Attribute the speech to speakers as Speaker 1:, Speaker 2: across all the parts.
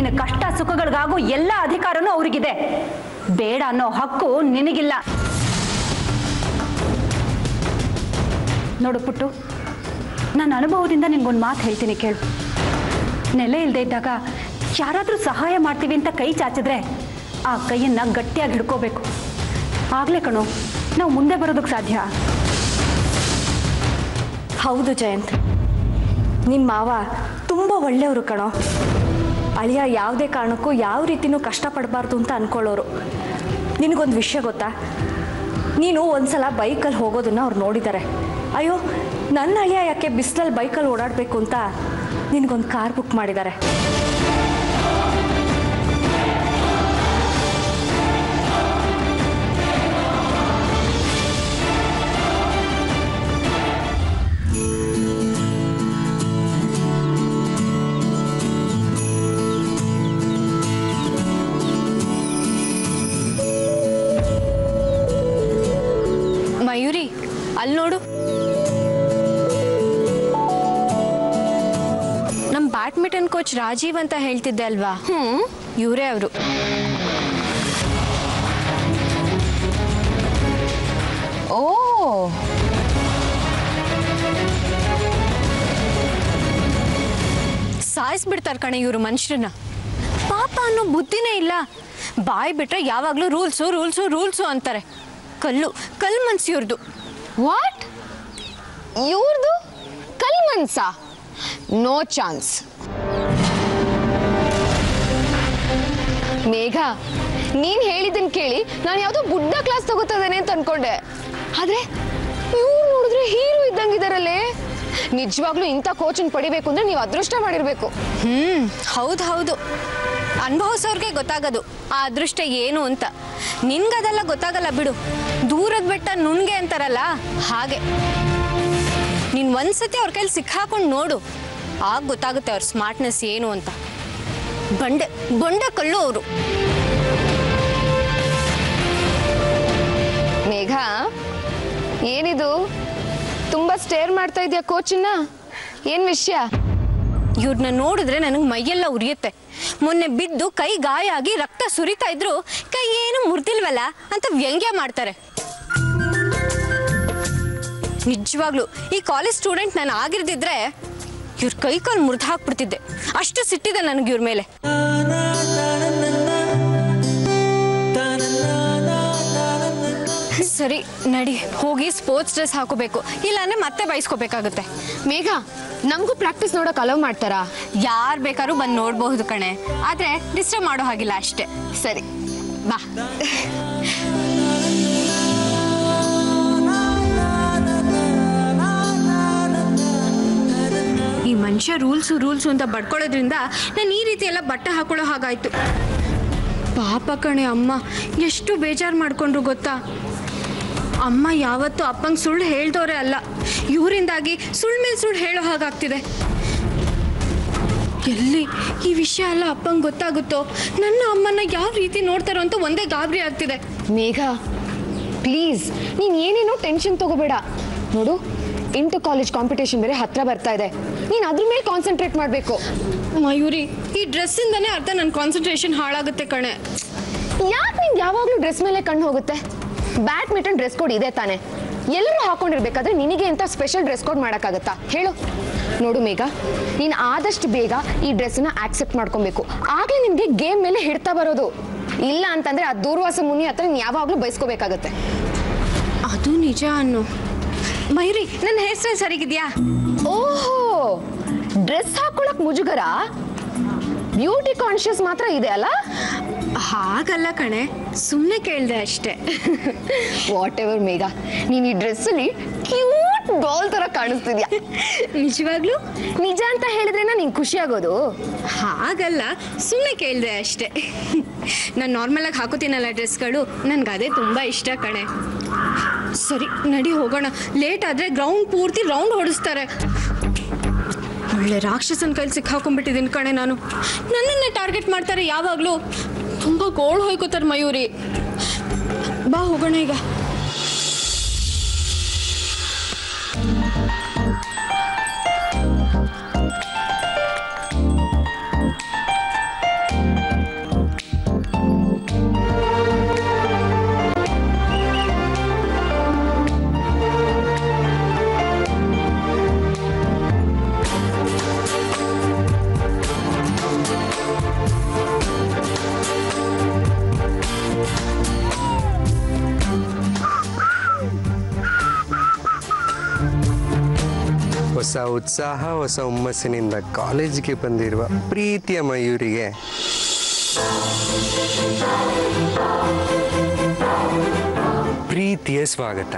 Speaker 1: ನಿನ್ನ ಕಷ್ಟ ಸುಖಗಳಿಗಾಗೂ ಎಲ್ಲ ಅಧಿಕಾರನೂ ಅವ್ರಿಗಿದೆ. ಬೇಡ ಅನ್ನೋ ಹಕ್ಕು ನಿನಗಿಲ್ಲ. ನೋಡು ಪುಟ್ಟು, ನನ್ನ ಅನುಭವದಿಂದ ನಿನ್ಗೊಂದು ಮಾತು ಹೇಳ್ತೀನಿ ಕೇಳು. ನೆಲೆ ಇಲ್ಲದೆ ಇದ್ದಾಗ ಯಾರಾದರೂ ಸಹಾಯ ಮಾಡ್ತೀವಿ ಅಂತ ಕೈ ಚಾಚಿದ್ರೆ ಆ ಕೈಯನ್ನು ಗಟ್ಟಿಯಾಗಿ ಹಿಡ್ಕೋಬೇಕು. ಆಗಲೇ ಕಣೋ ನಾವು ಮುಂದೆ ಬರೋದಕ್ಕೆ ಸಾಧ್ಯ.
Speaker 2: ಹೌದು ಜಯಂತ್, ನಿಮ್ಮ ಮಾವ ತುಂಬ ಒಳ್ಳೆಯವರು ಕಣೋ. ಅಳಿಯ ಯಾವುದೇ ಕಾರಣಕ್ಕೂ ಯಾವ ರೀತಿಯೂ ಕಷ್ಟಪಡಬಾರ್ದು ಅಂತ ಅಂದ್ಕೊಳ್ಳೋರು. ನಿನಗೊಂದು ವಿಷಯ ಗೊತ್ತಾ? ನೀನು ಒಂದ್ಸಲ ಬೈಕಲ್ಲಿ ಹೋಗೋದನ್ನು ಅವ್ರು ನೋಡಿದ್ದಾರೆ. ಅಯ್ಯೋ, ನನ್ನ ಅಳಿಯ ಯಾಕೆ ಬಿಸಿಲಲ್ಲಿ ಬೈಕಲ್ಲಿ ಓಡಾಡಬೇಕು ಅಂತ ನಿನಗೊಂದು ಕಾರ್ ಬುಕ್ ಮಾಡಿದ್ದಾರೆ.
Speaker 3: ಮಯೂರಿ, ಅಲ್ಲಿ ನೋಡು, ನಮ್ಮ ಬ್ಯಾಡ್ಮಿಂಟನ್ ಕೋಚ್ ರಾಜೀವ್ ಅಂತ ಹೇಳ್ತಿದ್ದೆ ಅಲ್ವಾ? ಇವರೇ ಅವರು.
Speaker 4: ಓ,
Speaker 3: ಸಾಯಿಸ್ಬಿಡ್ತಾರೆ ಕಣೆ ಇವರು ಮನುಷ್ಯರನ್ನ. ಪಾಪ ಅನ್ನೋ ಬುದ್ಧಿನೇ ಇಲ್ಲ. ಬಾಯಿ ಬಿಟ್ರೆ ಯಾವಾಗಲೂ ರೂಲ್ಸು ರೂಲ್ಸು ರೂಲ್ಸು ಅಂತಾರೆ. ಕಲ್ಲು ಮನ್ಸು ಇವ್ರದ್ದು.
Speaker 4: ವಾಟ್? ಇವ್ರದು ಕಲ್ ಮನ್ಸ? No chance. ಮೇಘ, ನೀನ್ ಹೇಳಿದ್ದನ್ ಕೇಳಿ ನಾನು ಯಾವ್ದೋ ಬುಡ್ಡ ಕ್ಲಾಸ್ ತಗೋತಿದ್ದೇನೆ ಅಂತ ಅನ್ಕೊಂಡೆ. ಆದ್ರೆ ಇವ್ರು ನೋಡಿದ್ರೆ ಹೀರೋ ಇದ್ದಂಗಿದಾರಲ್ಲೇ. ನಿಜವಾಗ್ಲೂ ಇಂಥ ಕೋಚಿಂಗ್ ಪಡಿಬೇಕು ಅಂದ್ರೆ ನೀವು ಅದೃಷ್ಟ ಮಾಡಿರ್ಬೇಕು.
Speaker 3: ಹೌದು, ಅನುಭವಿಸೋರ್ಗೆ ಗೊತ್ತಾಗೋದು ಆ ಅದೃಷ್ಟ ಏನು ಅಂತ. ನಿನ್ಗದೆಲ್ಲ ಗೊತ್ತಾಗಲ್ಲ ಬಿಡು. ದೂರದ ಬೆಟ್ಟ ನುಣ್ಗೆ ಅಂತಾರಲ್ಲ ಹಾಗೆ. ನೀನ್ ಒಂದ್ಸತಿ ಅವ್ರ ಕೈಲಿ ಸಿಕ್ಕಾಕೊಂಡು ನೋಡು, ಆಗ ಗೊತ್ತಾಗುತ್ತೆ ಅವ್ರ ಸ್ಮಾರ್ಟ್ನೆಸ್ ಏನು ಅಂತ. ಬಂಡೆ ಕಲ್ಲು ಅವರು.
Speaker 4: ಮೇಘ, ಏನಿದು ತುಂಬಾ ಸ್ಟೇರ್ ಮಾಡ್ತಾ ಇದೆಯಾ ಕೋಚನ್ನ? ಏನ್ ವಿಷಯ?
Speaker 3: ಇವ್ರನ್ನ ನೋಡಿದ್ರೆ ನನಗೆ ಮೈಯೆಲ್ಲ ಉರಿಯುತ್ತೆ. ಮೊನ್ನೆ ಬಿದ್ದು ಕೈ ಗಾಯ ಆಗಿ ರಕ್ತ ಸುರಿತಾ ಇದ್ರು ಕೈ ಏನು ಮುರಿದಿಲ್ವಲ್ಲ ಅಂತ ವ್ಯಂಗ್ಯ ಮಾಡ್ತಾರೆ. ನಿಜವಾಗ್ಲು ಈ ಕಾಲೇಜ್ ಸ್ಟೂಡೆಂಟ್ ನಾನು ಆಗಿರ್ದಿದ್ರೆ ಇವ್ರ ಕೈ ಕಾಲು ಮುರಿದು ಹಾಕ್ಬಿಡ್ತಿದ್ದೆ. ಅಷ್ಟು ಸಿಟ್ಟಿದೆ ನನಗೆ ಇವ್ರ ಮೇಲೆ. ಸರಿ ನಡಿ, ಹೋಗಿ ಸ್ಪೋರ್ಟ್ಸ್ ಡ್ರೆಸ್ ಹಾಕೋಬೇಕು, ಇಲ್ಲಾಂದ್ರೆ ಮತ್ತೆ ಬಯಸ್ಕೋಬೇಕಾಗುತ್ತೆ.
Speaker 4: ಮೇಘ, ನಮಗೂ ಪ್ರಾಕ್ಟೀಸ್ ನೋಡಕ್ ಅಲೋ ಮಾಡ್ತಾರಾ?
Speaker 3: ಯಾರು ಬೇಕಾದ್ರೂ ಬಂದು ನೋಡಬಹುದು ಕಣೆ, ಆದ್ರೆ ಡಿಸ್ಟರ್ಬ್ ಮಾಡೋ ಹಾಗಿಲ್ಲ ಅಷ್ಟೇ.
Speaker 4: ಸರಿ
Speaker 3: ಬಾ. ಈ ಮನುಷ್ಯ ರೂಲ್ಸು ಅಂತ ಬಡ್ಕೊಳ್ಳೋದ್ರಿಂದ ನಾನು ಈ ರೀತಿ ಎಲ್ಲ ಬಟ್ಟೆ ಹಾಕೊಳ್ಳೋ ಹಾಗಾಯ್ತು. ಪಾಪ ಕಣೆ ಅಮ್ಮ, ಎಷ್ಟು ಬೇಜಾರು ಮಾಡ್ಕೊಂಡ್ರು ಗೊತ್ತಾ? ಅಮ್ಮ ಯಾವತ್ತೂ ಅಪ್ಪಂಗೆ ಸುಳ್ಳು ಹೇಳ್ದವ್ರೆ ಅಲ್ಲ, ಇವರಿಂದಾಗಿ ಸುಳ್ಳು ಮೇಲೆ ಸುಳ್ಳು ಹೇಳೋ ಹಾಗಾಗ್ತಿದೆ. ಎಲ್ಲಿ ಈ ವಿಷಯ ಎಲ್ಲ ಅಪ್ಪಂಗೆ ಗೊತ್ತಾಗುತ್ತೋ, ನನ್ನ ಅಮ್ಮನ ಯಾವ ರೀತಿ ನೋಡ್ತಾರೋ ಅಂತ ಒಂದೇ ಗಾಬರಿ ಆಗ್ತಿದೆ.
Speaker 4: ಮೇಘ ಪ್ಲೀಸ್, ನೀನ್ ಏನೇನೋ ಟೆನ್ಷನ್ ತಗೋಬೇಡ. ನೋಡು, ಇಂಟರ್ ಕಾಲೇಜ್ ಕಾಂಪಿಟೇಷನ್ ಬೇರೆ ಹತ್ರ ಬರ್ತಾ ಇದೆ. ನೀನ್ ಅದ್ರ ಮೇಲೆ ಕಾನ್ಸಂಟ್ರೇಟ್ ಮಾಡಬೇಕು.
Speaker 3: ಮಯೂರಿ, ಈ ಡ್ರೆಸ್ಸಿಂದಾನೇ ಅರ್ಧ ನನ್ನ ಕಾನ್ಸಂಟ್ರೇಷನ್ ಹಾಳಾಗುತ್ತೆ ಕಣೆ.
Speaker 4: ಯಾಕೆ ನಿಂಗೆ ಯಾವಾಗಲೂ ಡ್ರೆಸ್ ಮೇಲೆ ಕಣ್ಣು ಹೋಗುತ್ತೆ? ಬ್ಯಾಡ್ಮಿಂಟನ್ ಡ್ರೆಸ್ ಕೋಡ್ ಇದೆ ತಾನೆ, ಎಲ್ಲರೂ ಹಾಕೊಂಡಿರ್ಬೇಕಾದ್ರೆ ನಿನಗೆ ಅಂತ ಸ್ಪೆಷಲ್ ಡ್ರೆಸ್ ಕೋಡ್ ಮಾಡೋಕ್ಕಾಗತ್ತಾ ಹೇಳು? ನೋಡು ಮೇಘ, ನೀನು ಆದಷ್ಟು ಬೇಗ ಈ ಡ್ರೆಸ್ನ ಆಕ್ಸೆಪ್ಟ್ ಮಾಡ್ಕೊಬೇಕು. ಆಗಲೇ ನಿನಗೆ ಗೇಮ್ ಮೇಲೆ ಹಿಡ್ತಾ ಬರೋದು. ಇಲ್ಲ ಅಂತಂದ್ರೆ ಆ ದೂರ್ವಾಸ ಮುನಿ ಹತ್ರ ನೀನು ಯಾವಾಗಲೂ ಬಯಸ್ಕೋಬೇಕಾಗತ್ತೆ.
Speaker 3: ಅದು ನಿಜ ಅನ್ನು. ಮಯೂರಿ, ನನ್ನ ಹೇರ್ ಸ್ಟೈಲ್ ಸರಿಗಿದ್ಯಾ?
Speaker 4: ಓಹೋ, ಡ್ರೆಸ್ ಹಾಕೊಳಕ್ ಮುಜುಗರ, ಬ್ಯೂಟಿ ಕಾನ್ಶಿಯಸ್ ಮಾತ್ರ ಇದೆ ಅಲ್ಲ?
Speaker 3: ಹಾಗಲ್ಲ ಕಣೆ, ಸುಮ್ಮನೆ ಕೇಳಿದೆ ಅಷ್ಟೇ.
Speaker 4: ವಾಟ್ ಎವರ್ ಮೇಘ, ನೀನು ಈ ಡ್ರೆಸ್ಸಲ್ಲಿ ಕ್ಯೂಟ್ ಡಾಲ್ ತರ ಕಾಣಿಸ್ತಿದ್ಯಾ.
Speaker 3: ನಿಜವಾಗ್ಲೂ?
Speaker 4: ನಿಜ ಅಂತ ಹೇಳಿದ್ರೇನ ನಿಂಗೆ ಖುಷಿ ಆಗೋದು?
Speaker 3: ಹಾಗಲ್ಲ, ಸುಮ್ಮನೆ ಕೇಳಿದೆ ಅಷ್ಟೇ. ನಾನು ನಾರ್ಮಲಾಗಿ ಹಾಕೋತೀನಲ್ಲ ಡ್ರೆಸ್ಗಳು, ನನ್ಗೆ ಅದೇ ತುಂಬ ಇಷ್ಟ ಕಣೆ. ಸರಿ ನಡಿ ಹೋಗೋಣ, ಲೇಟ್ ಆದರೆ ಗ್ರೌಂಡ್ ಪೂರ್ತಿ ರೌಂಡ್ ಹೊಡಿಸ್ತಾರೆ. ಒಳ್ಳೆ ರಾಕ್ಷಸನ ಕೈಲಿ ಸಿಕ್ಕಾಕೊಂಡ್ಬಿಟ್ಟಿದ್ದೀನಿ ಕಣೆ ನಾನು. ನನ್ನನ್ನೇ ಟಾರ್ಗೆಟ್ ಮಾಡ್ತಾರೆ ಯಾವಾಗಲೂ. ತುಂಬ ಗೋಳು ಹೋಯ್ಕೋತಾರೆ ಮಯೂರಿ. ಬಾ ಹೋಗೋಣ ಈಗ.
Speaker 5: ಉತ್ಸಾಹ ಹೊಸ ಹುಮ್ಮಸ್ಸಿನಿಂದ ಕಾಲೇಜಿಗೆ ಬಂದಿರುವ ಪ್ರೀತಿಯ ಮಯೂರಿಗೆ ಪ್ರೀತಿಯ ಸ್ವಾಗತ.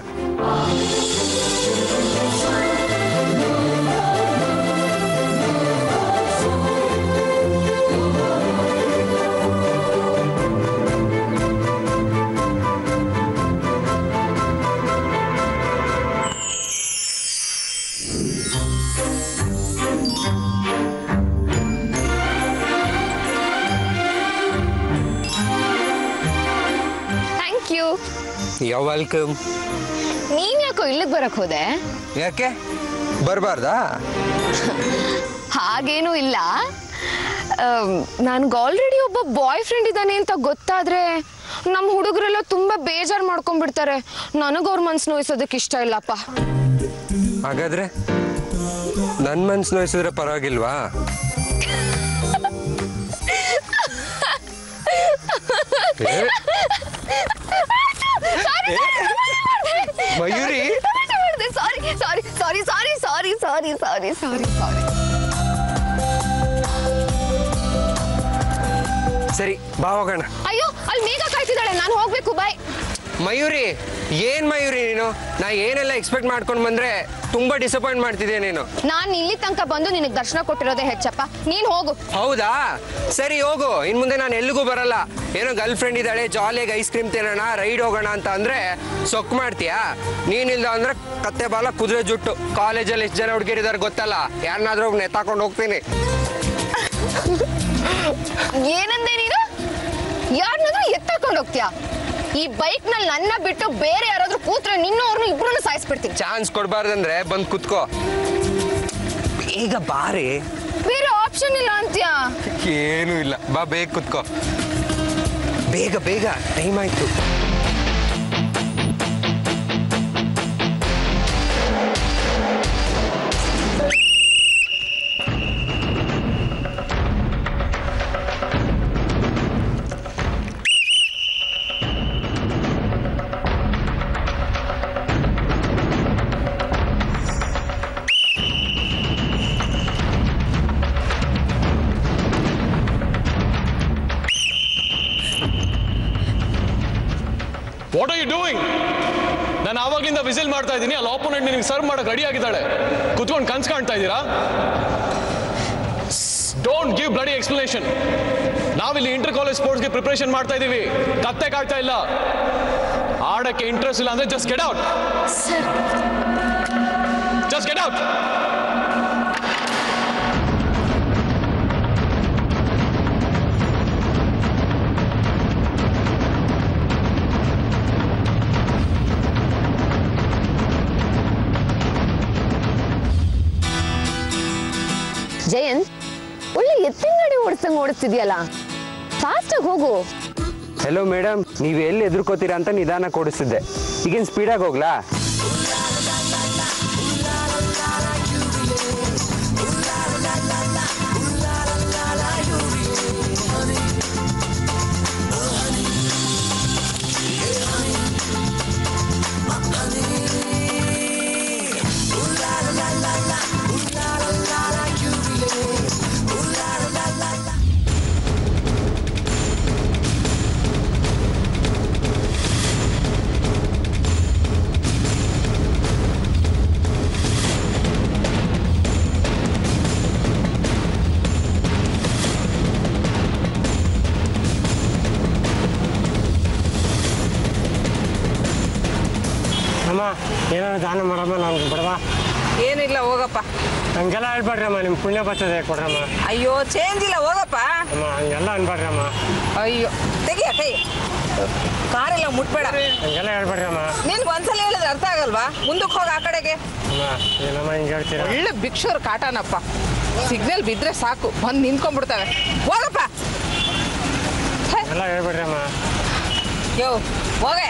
Speaker 5: You welcome.
Speaker 4: ನೀನ್ ಯಾಕೋ ಇಲ್ಲಿಗೆ ಬರಕ್ ಹೋದೆ?
Speaker 5: ಯಾಕೆ ಬರಬಾರ್ದಾ?
Speaker 4: ಹಾಗೇನೂ ಇಲ್ಲ. ನನ್ಗೆ ಆಲ್ರೆಡಿ ಒಬ್ಬ ಬಾಯ್ ಫ್ರೆಂಡ್ ಇದ್ದಾನೆ ಅಂತ ಗೊತ್ತಾದ್ರೆ ನಮ್ಮ ಹುಡುಗರೆಲ್ಲ ತುಂಬಾ ಬೇಜಾರು ಮಾಡ್ಕೊಂಡ್ಬಿಡ್ತಾರೆ. ನನಗೆ ಅವ್ರ ಮನ್ಸು ನೋಯಿಸೋದಕ್ಕೆ ಇಷ್ಟ ಇಲ್ಲಪ್ಪ.
Speaker 5: ಹಾಗಾದ್ರೆ ನನ್ನ ಮನ್ಸು ನೋಯಿಸಿದ್ರೆ ಪರವಾಗಿಲ್ವಾ? ಮಯೂರಿ,
Speaker 4: ಸಾರಿ ಸಾರಿ ಸಾರಿ ಸಾರಿ ಸಾರಿ ಸಾರಿ ಸಾರಿ ಸಾರಿ ಸಾರಿ.
Speaker 5: ಸರಿ ಬಾ ಹೋಗೋಣ.
Speaker 4: ಅಯ್ಯೋ, ಅಲ್ಲಿ ಮೇಘ ಕಾಯ್ತಿದ್ದಾಳೆ, ನಾನು ಹೋಗ್ಬೇಕು. ಬಾಯ್.
Speaker 5: ಮಯೂರಿ, ಏನ್ ಮಯೂರಿ ನೀನು? ನಾ ಏನೆಲ್ಲ ಎಕ್ಸ್ಪೆಕ್ಟ್ ಮಾಡ್ಕೊಂಡು ಬಂದ್ರೆ ತುಂಬಾ ಡಿಸಪಾಯಿಂಟ್ ಮಾಡ್ತಿದ್ಯಾ ನೀನು.
Speaker 4: ನಾನು ಇಲ್ಲಿ ತನಕ ಬಂದು ನಿನಗೆ ದರ್ಶನ ಕೊಟ್ಟಿರೋದೇ ಹೆಚ್ಚಪ್ಪ. ನೀನ್ ಹೋಗು.
Speaker 5: ಹೌದಾ? ಸರಿ ಹೋಗು. ಇನ್ ಮುಂದೆ ನಾನು ಎಲ್ಲಿಗೂ ಬರಲ್ಲ. ಏನೋ ಗರ್ಲ್ ಫ್ರೆಂಡ್ ಇದ್ದಾಳೆ, ಜಾಲಿಯಾಗಿ ಐಸ್ ಕ್ರೀಮ್ ತಿನ್ನೋಣ, ರೈಡ್ ಹೋಗೋಣ ಅಂತ ಅಂದ್ರೆ ಸೊಕ್ಕು ಮಾಡ್ತೀಯಾ? ನೀನಿಲ್ದ ಅಂದ್ರೆ ಕತ್ತೆ ಬಾಲ ಕುದುರೆ ಜುಟ್ಟು. ಕಾಲೇಜಲ್ಲಿ ಎಷ್ಟು ಜನ ಹುಡುಗಿರಿದಾರೆ ಗೊತ್ತಲ್ಲ, ಯಾರನ್ನಾದ್ರೂ ನೆತ್ತಾಕೊಂಡು ಹೋಗ್ತೀನಿ.
Speaker 4: ಏನಂದೆ ನೀನು? ಯಾರನ್ನಾದ್ರೂ ಎತ್ತಾಕೊಂಡು ಹೋಗ್ತೀಯಾ? ಈ ಬೈಕ್ ನಲ್ಲಿ ನನ್ನ ಬಿಟ್ಟು ಬೇರೆ ಯಾರಾದ್ರೂ ಕೂತ್ರೆ ನಿನ್ನವ್ರನ್ನ ಇಬ್ರು ಸಾಯಿಸ್ಬಿಡ್ತೀನಿ.
Speaker 5: ಚಾನ್ಸ್ ಕೊಡ್ಬಾರ್ದಂದ್ರೆ ಬಂದ್ ಕುತ್ಕೋ. ಈಗ ಬಾರಿ.
Speaker 4: ಬೇರೆ ಆಪ್ಷನ್ ಇಲ್ಲ ಅಂತ್ಯಾ?
Speaker 5: ಏನೂ ಇಲ್ಲ, ಬಾ ಬೇಗ ಕುತ್ಕೋ. ಬೇಗ ಬೇಗ, ಟೈಮ್ ಆಯ್ತು.
Speaker 6: What are you doing? ನಾನು ಆವಾಗಲಿಂದ ವಿಸಿಲ್ ಮಾಡ್ತಾ ಇದ್ದೀನಿ. ಅಲ್ಲಿ ಆಪೋನೆಂಟ್ ನಿನಗೆ ಸರ್ವ್ ಮಾಡಕ್ಕೆ ರೆಡಿ ಆಗಿದ್ದಾಳೆ. ಕುತ್ಕೊಂಡು ಕನ್ಸ್ ಕಾಣ್ತಾ ಇದ್ದೀರಾ? Don't give bloody explanation. ನಾವಿಲ್ಲಿ ಇಂಟರ್ ಕಾಲೇಜ್ ಸ್ಪೋರ್ಟ್ಸ್ಗೆ ಪ್ರಿಪರೇಷನ್ ಮಾಡ್ತಾ ಇದ್ದೀವಿ. ಕತ್ತೆ ಕಾಯ್ತಾ ಇಲ್ಲ. ಆಡಕ್ಕೆ ಇಂಟ್ರೆಸ್ಟ್ ಇಲ್ಲ ಅಂದ್ರೆ just get out. Just get out.
Speaker 4: Jayanth, ಒಳ್ಳೆ ಎತ್ತಿನ ಗಾಡಿ ಓಡಿಸ್ತಂಗೆ ಓಡಿಸ್ತಿದ್ಯಲ್ಲ, ಫಾಸ್ಟ್ ಆಗಿ ಹೋಗು.
Speaker 5: ಹೆಲೋ ಮೇಡಮ್, ನೀವು ಎಲ್ಲಿ ಎದುರ್ಕೋತೀರಾ ಅಂತ ನಿಧಾನ ಕೊಡಿಸಿದ್ದೆ. ಈಗೇನು ಸ್ಪೀಡಾಗಿ ಹೋಗ್ಲಾ?
Speaker 7: ಏನಾದ್ರು ದಾನ ಮಾಡಮ್ಮ, ನಮ್ಗೆ ಬಿಡವಾ?
Speaker 8: ಏನಿಲ್ಲ, ಹೋಗಪ್ಪ.
Speaker 7: ಹಂಗೆಲ್ಲ ಹೇಳ್ಬೇಡ್ರಮ್ಮ, ನಿಮ್ಮ ಪುಣ್ಯ ಬರ್ತದೆ, ಕೊಡ್ರಮ್ಮ.
Speaker 8: ಅಯ್ಯೋ, ಚೇಂಜ್ ಇಲ್ಲ, ಹೋಗಪ್ಪ.
Speaker 7: ಅಮ್ಮ ಹಂಗೆಲ್ಲ ಅನ್ಬೇಡ್ರಮ್ಮ.
Speaker 8: ಅಯ್ಯೋ, ತೆಗಿಯ ಕೈ. ಕಾರೆಲ್ಲ ಮುಟ್ಬೇಡ.
Speaker 7: ಹಂಗೆಲ್ಲ ಹೇಳ್ಬೇಡ್ರಮ್ಮ.
Speaker 8: ನಿನ್ಗೆ ಒಂದ್ಸಲ ಹೇಳಿದ್ರೆ ಅರ್ಥ ಆಗಲ್ವಾ? ಮುಂದಕ್ಕೆ ಹೋಗಿ ಆ ಕಡೆಗೆ.
Speaker 7: ಅಮ್ಮ ಏನಮ್ಮ ಹಿಂಗೆ ಹೇಳ್ತೀರಾ?
Speaker 8: ಒಳ್ಳೆ ಭಿಕ್ಷುವ್ರ ಕಾಟನಪ್ಪ. ಸಿಗ್ನಲ್ ಬಿದ್ರೆ ಸಾಕು, ಬಂದು ನಿಂತ್ಕೊಂಡ್ಬಿಡ್ತವೆ. ಹೋಗಪ್ಪ.
Speaker 7: ಎಲ್ಲ ಹೇಳ್ಬೇಡ್ರಮ್ಮ.
Speaker 8: ಯೋ, ಹೋಗಯ್ಯ.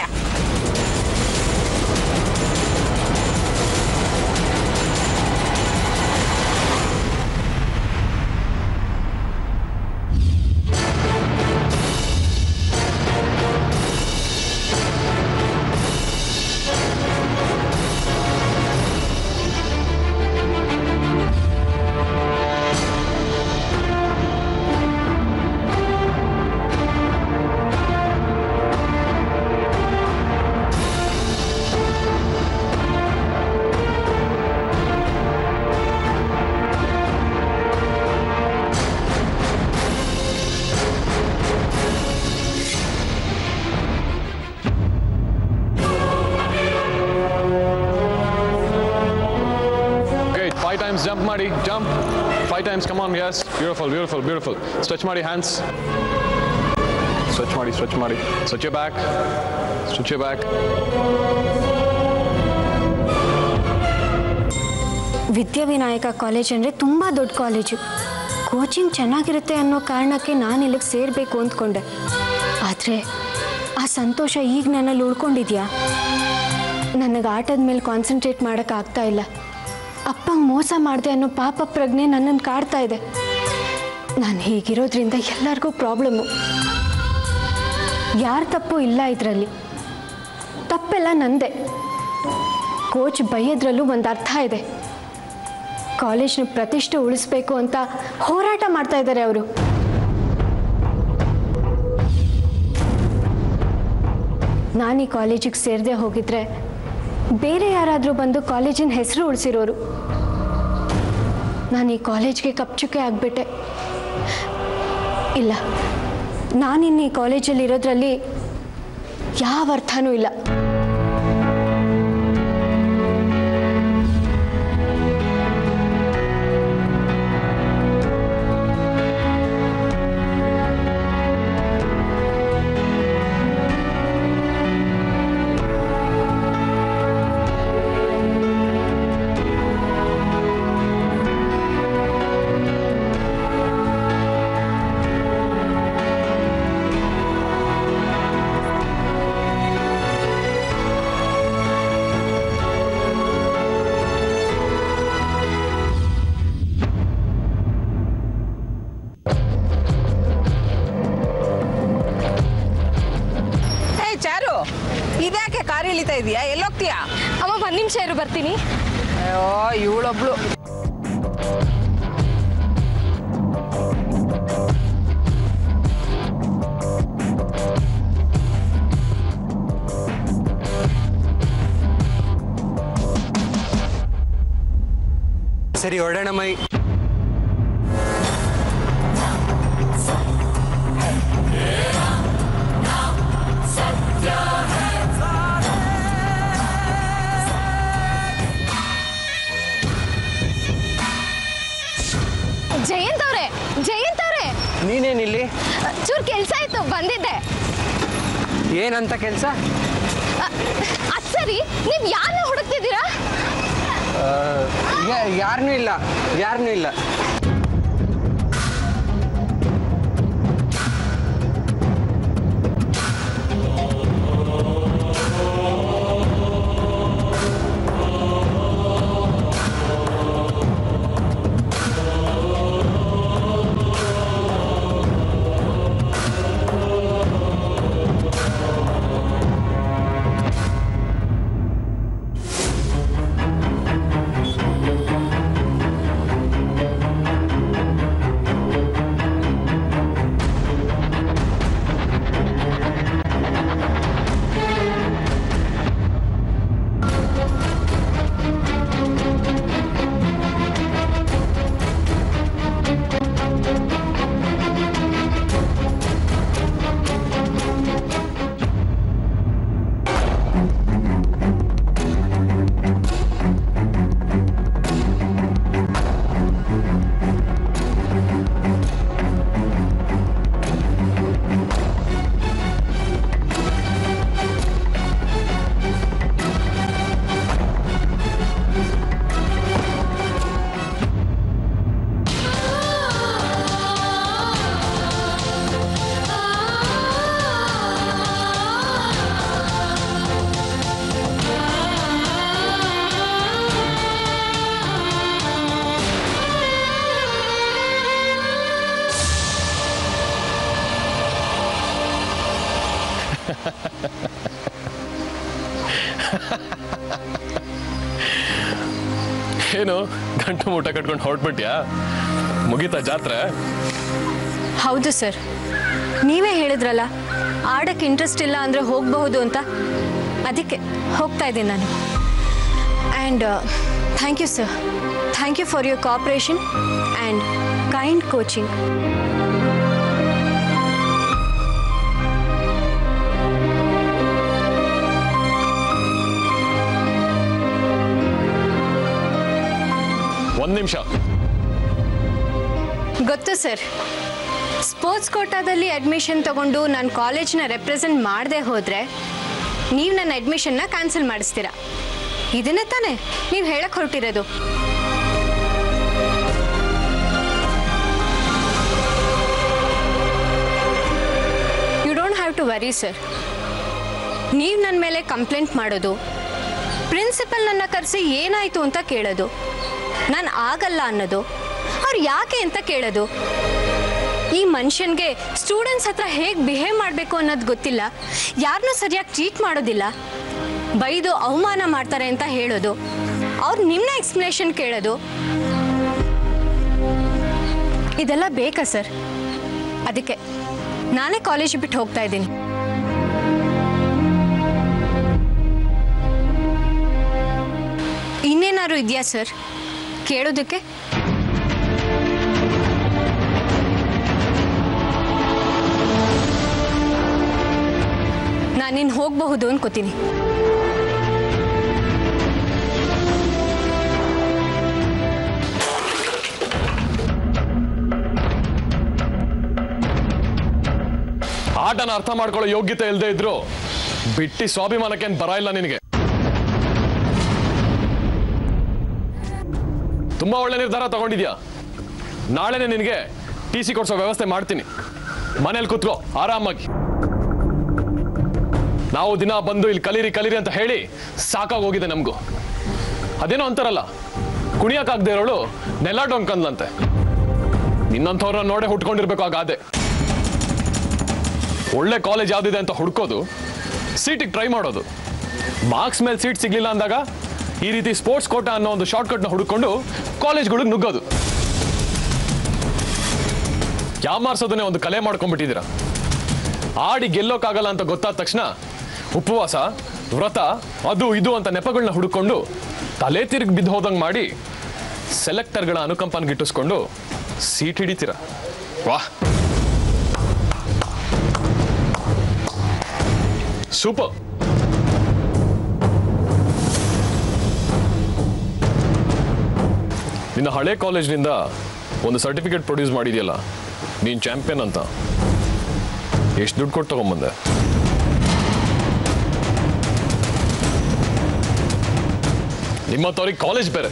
Speaker 6: times. Come on, yes. Beautiful, beautiful, beautiful. Stretch ಮಾಡಿ hands. Stretch ಮಾಡಿ, stretch ಮಾಡಿ. Stretch your back. Stretch your back.
Speaker 2: Vidyavinayaka college ಅಂದರೆ ತುಂಬ ದೊಡ್ಡ ಕಾಲೇಜು. ಕೋಚಿಂಗ್ ಚೆನ್ನಾಗಿರುತ್ತೆ ಅನ್ನೋ ಕಾರಣಕ್ಕೆ ನಾನು ಇಲ್ಲಿಗೆ ಸೇರಬೇಕು ಅಂದ್ಕೊಂಡೆ. ಆದರೆ ಆ ಸಂತೋಷ ಈಗ ನನ್ನಲ್ಲಿ ಉಳ್ಕೊಂಡಿದ್ಯಾ? ನನಗೆ ಆಟದ ಮೇಲೆ ಕಾನ್ಸಂಟ್ರೇಟ್ ಮಾಡೋಕ್ಕಾಗ್ತಾ ಇಲ್ಲ. ಅಪ್ಪಂಗೆ ಮೋಸ ಮಾಡಿದೆ ಅನ್ನೋ ಪಾಪ ಪ್ರಜ್ಞೆ ನನ್ನನ್ನು ಕಾಡ್ತಾ ಇದೆ. ನಾನು ಹೀಗಿರೋದ್ರಿಂದ ಎಲ್ಲರಿಗೂ ಪ್ರಾಬ್ಲಮ್ಮು. ಯಾರ ತಪ್ಪು ಇಲ್ಲ ಇದರಲ್ಲಿ. ತಪ್ಪೆಲ್ಲ ನಂದೆ. ಕೋಚ್ ಬೈಯೋದ್ರಲ್ಲೂ ಒಂದು ಅರ್ಥ ಇದೆ. ಕಾಲೇಜ್ನ ಪ್ರತಿಷ್ಠೆ ಉಳಿಸ್ಬೇಕು ಅಂತ ಹೋರಾಟ ಮಾಡ್ತಾ ಇದ್ದಾರೆ ಅವರು. ನಾನು ಈ ಕಾಲೇಜಿಗೆ ಸೇರದೆ ಹೋಗಿದ್ರೆ ಬೇರೆ ಯಾರಾದರೂ ಬಂದು ಕಾಲೇಜಿನ ಹೆಸರು ಉಳಿಸಿರೋರು. ನಾನು ಈ ಕಾಲೇಜ್ಗೆ ಕಪ್ಚುಕೆ ಆಗಿಬಿಟ್ಟೆ. ಇಲ್ಲ, ನಾನಿನ್ನು ಈ ಕಾಲೇಜಲ್ಲಿ ಇರೋದ್ರಲ್ಲಿ ಯಾವ ಅರ್ಥನೂ ಇಲ್ಲ.
Speaker 8: ಇದ್ಯಾಕೆ ಕಾರ್ ಇಳಿತಾ ಇದೀಯಾ? ಎಲ್ಲೋಗ್ತೀಯಾ?
Speaker 2: ಅಮ್ಮ, ಒಂದು ನಿಮಿಷ ಇರು, ಬರ್ತೀನಿ.
Speaker 8: ಅಯ್ಯೋ, ಇವಳೊಬ್ಳು.
Speaker 5: ಸರಿ, ಹೊರಡೋಣ ಮೈ.
Speaker 2: ಜಯಂತ್ ಅವ್ರೆ,
Speaker 5: ನೀನೇನಿಲ್ಲಿ?
Speaker 2: ಚೂರು ಕೆಲಸ ಇತ್ತು, ಬಂದಿದ್ದೆ.
Speaker 5: ಏನಂತ ಕೆಲಸ?
Speaker 2: ಅದು ಸರಿ, ನೀವು ಯಾರನ್ನ ಹುಡುಕ್ತಿದ್ದೀರಾ?
Speaker 5: ಯಾರನ್ನೂ ಇಲ್ಲ.
Speaker 6: ಏನು ಗಂಟು ಮೂಟ ಕಟ್ಕೊಂಡು ಹೊರಟ್ಬಿಟ್ಯಾ? ಮುಗೀತಾ ಜಾತ್ರೆ?
Speaker 2: ಹೌದು ಸರ್, ನೀವೇ ಹೇಳಿದ್ರಲ್ಲ ಆಡಕ್ಕೆ ಇಂಟ್ರೆಸ್ಟ್ ಇಲ್ಲ ಅಂದರೆ ಹೋಗಬಹುದು ಅಂತ, ಅದಕ್ಕೆ ಹೋಗ್ತಾ ಇದ್ದೀನಿ ನಾನು. And thank you sir, thank you for your cooperation and kind coaching.
Speaker 6: ಒಂದು ನಿಮಿಷ.
Speaker 3: ಗೊತ್ತು ಸರ್. ಸ್ಪೋರ್ಟ್ಸ್ ಕೋಟಾದಲ್ಲಿ ಅಡ್ಮಿಷನ್ ತಗೊಂಡು ನಾನು ಕಾಲೇಜ್ನ ರೆಪ್ರೆಸೆಂಟ್ ಮಾಡದೆ ಹೋದರೆ ನೀವು ನನ್ನ ಅಡ್ಮಿಷನ್ನ ಕ್ಯಾನ್ಸಲ್ ಮಾಡಿಸ್ತೀರಾ. ಇದನ್ನೇ ತಾನೇ ನೀವು ಹೇಳಕ್ಕೆ ಹೊರಟಿರೋದು. You don't have to worry sir. ನೀವು ನನ್ನ ಮೇಲೆ ಕಂಪ್ಲೇಂಟ್ ಮಾಡೋದು, ಪ್ರಿನ್ಸಿಪಲ್ ನನ್ನ ಕರೆಸಿ ಏನಾಯಿತು ಅಂತ ಕೇಳೋದು, ನಾನು ಆಗಲ್ಲ ಅನ್ನೋದು, ಅವ್ರು ಯಾಕೆ ಅಂತ ಕೇಳೋದು. ಈ ಮನುಷ್ಯನಿಗೆ ಸ್ಟೂಡೆಂಟ್ಸ್ ಹತ್ರ ಹೇಗೆ ಬಿಹೇವ್ ಮಾಡಬೇಕು ಅನ್ನೋದು ಗೊತ್ತಿಲ್ಲ, ಯಾರನ್ನೂ ಸರಿಯಾಗಿ ಟ್ರೀಟ್ ಮಾಡೋದಿಲ್ಲ, ಬೈದು ಅವಮಾನ ಮಾಡ್ತಾರೆ ಅಂತ ಹೇಳೋದು, ಅವ್ರು ನಿಮ್ಮನ್ನ ಎಕ್ಸ್ಪ್ಲನೇಷನ್ ಕೇಳೋದು, ಇದೆಲ್ಲ ಬೇಕಾ ಸರ್? ಅದಕ್ಕೆ ನಾನೇ ಕಾಲೇಜ್ ಬಿಟ್ಟು ಹೋಗ್ತಾ ಇದ್ದೀನಿ. ಇನ್ನೇನಾದ್ರು ಇದೆಯಾ ಸರ್ ಕೇಳೋದಕ್ಕೆ? ನಾನಿನ್ನು ಹೋಗಬಹುದು ಅನ್ಕೋತೀನಿ.
Speaker 6: ಆಟನ ಅರ್ಥ ಮಾಡ್ಕೊಳ್ಳೋ ಯೋಗ್ಯತೆ ಇಲ್ಲದೆ ಇದ್ರು ಬಿಟ್ಟಿ ಸ್ವಾಭಿಮಾನಕ್ಕೇನು ಬರ ಇಲ್ಲ ನಿನಗೆ. ತುಂಬಾ ಒಳ್ಳೆ ನಿರ್ಧಾರ ತಗೊಂಡಿದ್ಯಾ. ನಾಳೆನೆ ನಿನಗೆ TC ಕೊಡ್ಸೋ ವ್ಯವಸ್ಥೆ ಮಾಡ್ತೀನಿ. ಮನೇಲಿ ಕೂತ್ಕೋ ಆರಾಮಾಗಿ. ನಾವು ದಿನ ಬಂದು ಇಲ್ಲಿ ಕಲೀರಿ ಅಂತ ಹೇಳಿ ಸಾಕಾಗೋಗಿದೆ ನಮಗೂ. ಅದೇನೋ ಅಂತಾರಲ್ಲ, ಕುಣಿಯಕ್ಕಾಗದೆ ಇರೋಳು ನೆಲ್ಲಾಡೋನ್ಕಂದ್ಲಂತೆ. ನಿನ್ನಂಥವ್ರನ್ನ ನೋಡೇ ಹುಟ್ಕೊಂಡಿರ್ಬೇಕು ಆ ಗಾದೆ. ಒಳ್ಳೆ ಕಾಲೇಜ್ ಯಾವ್ದಿದೆ ಅಂತ ಹುಡ್ಕೋದು, ಸೀಟಿಗೆ ಟ್ರೈ ಮಾಡೋದು, ಮಾರ್ಕ್ಸ್ ಮೇಲೆ ಸೀಟ್ ಸಿಗ್ಲಿಲ್ಲ ಅಂದಾಗ ಈ ರೀತಿ ಸ್ಪೋರ್ಟ್ಸ್ ಕೋಟಾ ಅನ್ನೋ ಒಂದು ಶಾರ್ಟ್ಕಟ್ನ ಹುಡುಕೊಂಡು ಕಾಲೇಜ್ಗಳಿಗೆ ನುಗ್ಗೋದು. ಯಾಮಾರ್ಸೋದನ್ನೇ ಒಂದು ಕಲೆ ಮಾಡ್ಕೊಂಡ್ಬಿಟ್ಟಿದ್ದೀರಾ. ಆಡಿ ಗೆಲ್ಲೋಕ್ಕಾಗಲ್ಲ ಅಂತ ಗೊತ್ತಾದ ತಕ್ಷಣ ಉಪವಾಸ, ವ್ರತ, ಅದು ಇದು ಅಂತ ನೆಪಗಳನ್ನ ಹುಡುಕೊಂಡು ತಲೆ ತಿರುಗಿ ಬಿದ್ದು ಹೋದಂಗೆ ಮಾಡಿ ಸೆಲೆಕ್ಟರ್ಗಳ ಅನುಕಂಪನ ಗಿಟ್ಟಿಸ್ಕೊಂಡು ಸೀಟ್ ಹಿಡಿತೀರ. ವಾಹ್, ಸೂಪರ್. ನಿನ್ನ ಹಳೆ ಕಾಲೇಜ್ನಿಂದ ಒಂದು ಸರ್ಟಿಫಿಕೇಟ್ ಪ್ರೊಡ್ಯೂಸ್ ಮಾಡಿದೆಯಲ್ಲ, ನೀನು ಚಾಂಪಿಯನ್ ಅಂತ. ಎಷ್ಟು ದುಡ್ಡು ಕೊಟ್ಟು ತಗೊಂಬಂದೆ? ನಿಮ್ಮತ್ತವ್ರಿಗೆ ಕಾಲೇಜ್ ಬೇರೆ.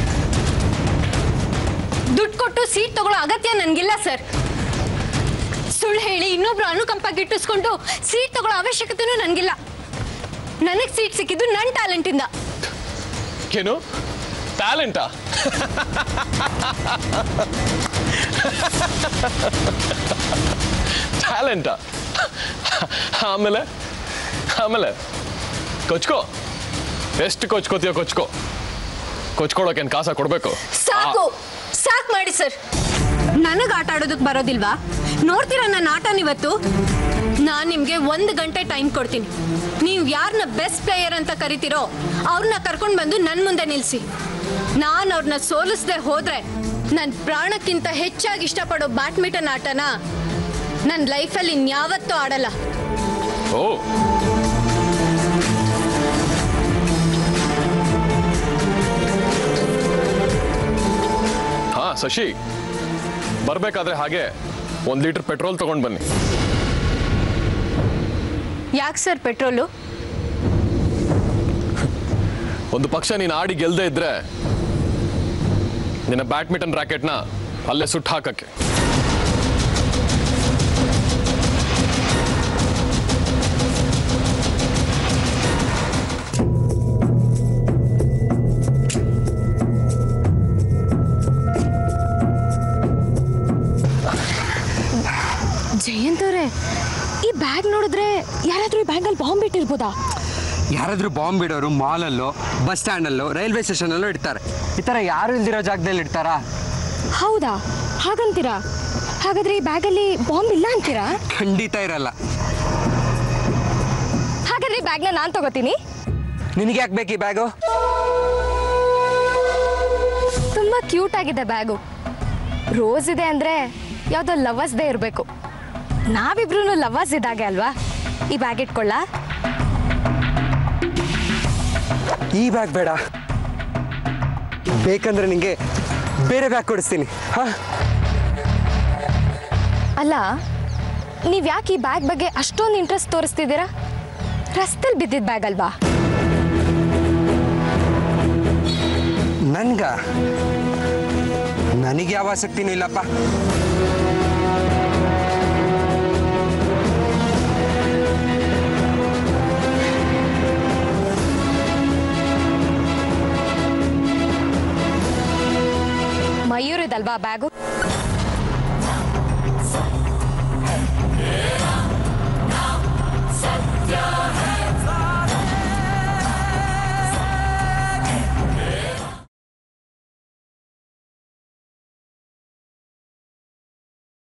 Speaker 3: ದುಡ್ಡು ಕೊಟ್ಟು ಸೀಟ್ ತಗೊಳ್ಳೋ ಅಗತ್ಯ ನನಗಿಲ್ಲ ಸರ್. ಸುಳ್ಳು ಹೇಳಿ ಇನ್ನೊಬ್ರು ಅನುಕಂಪ ಗಿಟ್ಟಿಸ್ಕೊಂಡು ಸೀಟ್ ತಗೊಳ್ಳೋ ಅವಶ್ಯಕತೆನೂ ನನಗಿಲ್ಲ. ನನಗೆ ಸೀಟ್ ಸಿಕ್ಕಿದ್ದು ನನ್ನ ಟ್ಯಾಲೆಂಟಿಂದ.
Speaker 6: ಏನು ಟ್ಯಾಲೆಂಟಾ? ಟ್ಯಾಲೆಂಟಾ? ಆಮೇಲೆ ಆಮೇಲೆ ಕೊಚ್ಕೋ. ಎಷ್ಟು ಕೊಚ್ಕೋತೀಯೋ ಕೊಚ್ಕೋ. ಕೊಚ್ಕೊಳಕೇನು ಕಾಸ ಕೊಡ್ಬೇಕು?
Speaker 3: ಸಾಕು ಸಾಕು ಮಾಡಿ ಸರ್. ನನಗೆ ಆಟ ಆಡೋದಕ್ಕೆ ಬರೋದಿಲ್ವಾ? ನೋಡ್ತೀರಾ ನನ್ನ ಆಟನ ಇವತ್ತು? ನಾನು ನಿಮಗೆ 1 ಗಂಟೆ ಟೈಮ್ ಕೊಡ್ತೀನಿ. ನೀವು ಯಾರನ್ನ ಬೆಸ್ಟ್ ಪ್ಲೇಯರ್ ಅಂತ ಕರಿತೀರೋ ಅವ್ರನ್ನ ಕರ್ಕೊಂಡು ಬಂದು ನನ್ನ ಮುಂದೆ ನಿಲ್ಲಿಸಿ. ನಾನು ಅವ್ರನ್ನ ಸೋಲಿಸದೆ ಹೋದ್ರೆ ನನ್ನ ಪ್ರಾಣಕ್ಕಿಂತ ಹೆಚ್ಚಾಗಿ ಇಷ್ಟಪಡೋ ಬ್ಯಾಡ್ಮಿಂಟನ್ ಆಟನ ನನ್ನ ಲೈಫಲ್ಲಿ ಇನ್ಯಾವತ್ತೂ ಆಡಲ್ಲ.
Speaker 6: ಓ, ಹಾ ಶಶಿ, ಬರ್ಬೇಕಾದ್ರೆ ಹಾಗೆ 1 ಲೀಟರ್ ಪೆಟ್ರೋಲ್ ತಗೊಂಡು ಬನ್ನಿ.
Speaker 3: ಯಾಕೆ ಸರ್ ಪೆಟ್ರೋಲು?
Speaker 6: ಒಂದು ಪಕ್ಷ ನೀನು ಆಡಿ ಗೆಲ್ದೇ ಇದ್ರೆ ನಿನ್ನ ಬ್ಯಾಡ್ಮಿಂಟನ್ ರ್ಯಾಕೆಟ್ನ ಅಲ್ಲೇ ಸುಟ್ಟು ಹಾಕಕ್ಕೆ.
Speaker 4: ಜಯಂತ್ ಅವರೇ, ಈ ಬ್ಯಾಗ್ ನೋಡಿದ್ರೆ ಯಾರಾದ್ರೂ ಈ ಬ್ಯಾಗಲ್ಲಿ ಬಾಂಬ್ ಇಟ್ಟಿರ್ಬೋದಾ?
Speaker 5: ಯಾರಾದರೂ ಬಾಂಬ್ ಇಡೋರು ಮಾಲಲ್ಲೋ, ಬಸ್ ಸ್ಟ್ಯಾಂಡಲ್ಲೋ, ರೈಲ್ವೆ ಸ್ಟೇಷನಲ್ಲೋ ಇಡ್ತಾರೆ. ಈ ಥರ ಯಾರು ಇಲ್ದಿರೋ ಜಾಗದಲ್ಲಿ ಇಡ್ತಾರಾ?
Speaker 4: ಹೌದಾ? ಹಾಗಂತೀರಾ? ಹಾಗಾದ್ರೆ ಈ ಬ್ಯಾಗಲ್ಲಿ ಬಾಂಬ್ ಇಲ್ಲ ಅಂತೀರಾ?
Speaker 5: ಖಂಡಿತ ಇರಲ್ಲ.
Speaker 4: ಹಾಗಾದ್ರೆ ಈ ಬ್ಯಾಗ್ನ ನಾನು ತಗೋತೀನಿ.
Speaker 5: ನಿನಗೆ ಯಾಕೆ ಬೇಕು ಈ ಬ್ಯಾಗು?
Speaker 4: ತುಂಬಾ ಕ್ಯೂಟ್ ಆಗಿದೆ ಬ್ಯಾಗು. ರೋಸ್ ಇದೆ ಅಂದ್ರೆ ಯಾವುದೋ ಲವರ್ಸ್ ಡೇ ಇರಬೇಕು. ನಾವಿಬ್ರು ಲವರ್ಸ್ ಇದ್ದಾಗೆ ಅಲ್ವಾ? ಈ ಬ್ಯಾಗ್ ಇಟ್ಕೊಳ್ಳ?
Speaker 5: ಈ ಬ್ಯಾಗ್ ಬೇಡ, ಬೇಕಂದ್ರೆ ನಿಂಗೆ ಬೇರೆ ಬ್ಯಾಗ್ ಕೊಡಿಸ್ತೀನಿ. ಹಾ,
Speaker 2: ಅಲ್ಲ ನೀವು ಯಾಕೆ ಈ ಬ್ಯಾಗ್ ಬಗ್ಗೆ ಅಷ್ಟೊಂದು ಇಂಟ್ರೆಸ್ಟ್ ತೋರಿಸ್ತಿದ್ದೀರಾ? ರಸ್ತೆಲಿ ಬಿದ್ದಿದ್ದ ಬ್ಯಾಗ್ ಅಲ್ವಾ?
Speaker 5: ನನಗೆ ಯಾವ ಆಸಕ್ತಿನೂ ಇಲ್ಲಪ್ಪ.
Speaker 2: ಮಯೂರಿದಲ್ವಾ ಬ್ಯಾಗು?